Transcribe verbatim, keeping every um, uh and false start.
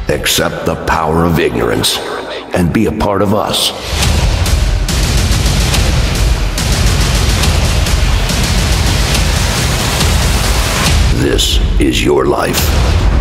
Accept the power of ignorance and be a part of us. This is your life.